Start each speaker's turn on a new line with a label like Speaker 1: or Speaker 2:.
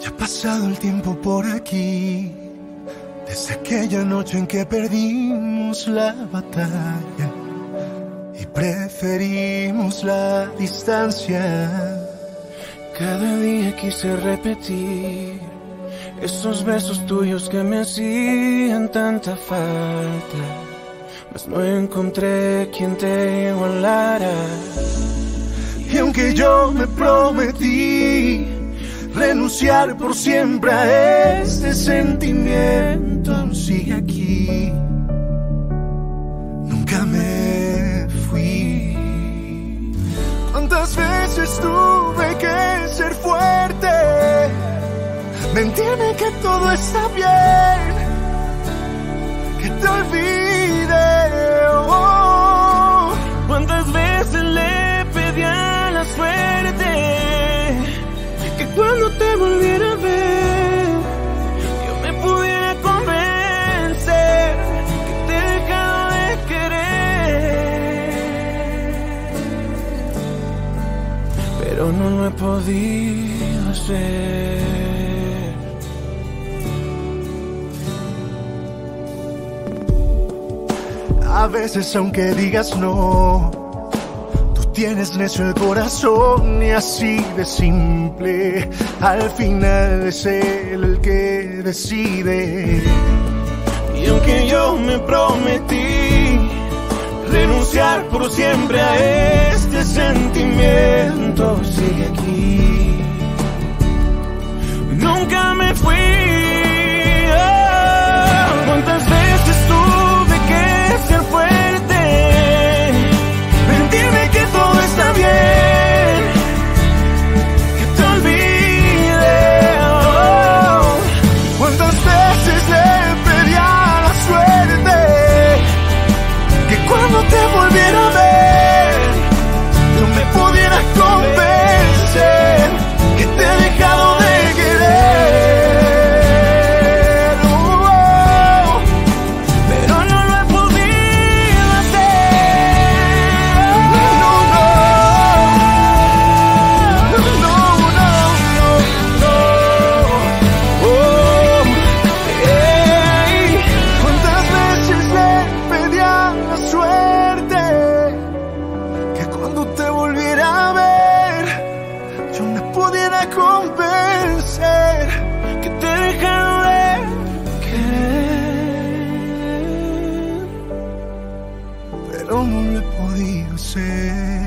Speaker 1: Ya ha pasado el tiempo por aquí, desde aquella noche en que perdimos la batalla y preferimos la distancia.
Speaker 2: Cada día quise repetir esos besos tuyos que me hacían tanta falta, mas no encontré quien te igualara.
Speaker 1: Y aunque yo me prometí renunciar por siempre a este sentimiento, aún sigue aquí. Nunca me fui. ¿Cuántas veces tuve que ser fuerte? Mentirme que todo está bien, que te olvide. Oh.
Speaker 2: ¿Cuántas veces le pedí a la suerte que cuando te volviera a ver yo me pudiera convencer que te he dejado de querer? Pero no lo he podido hacer.
Speaker 1: A veces aunque digas no, tú tienes necio el corazón y así de simple, al final es él el que decide.
Speaker 2: Y aunque yo me prometí renunciar por siempre a este sentimiento, sigue aquí. Nunca me fui. Oh, ¿cuántas veces tuve que ser fuerte? Mentirme que todo está bien, que te olvide. Oh,
Speaker 1: ¿cuántas veces le pedí a la suerte que cuando te volviera a ver yo me pudiera convencer que te he dejado de querer? Oh,
Speaker 2: pero no lo he podido hacer.
Speaker 1: no, no, no.
Speaker 2: Oh, hey.
Speaker 1: ¿Cuántas veces le pedí a la suerte que cuando te volviera a ver yo me pudiera convencer
Speaker 2: Que te he dejado de querer?
Speaker 1: pero no lo he podido ser?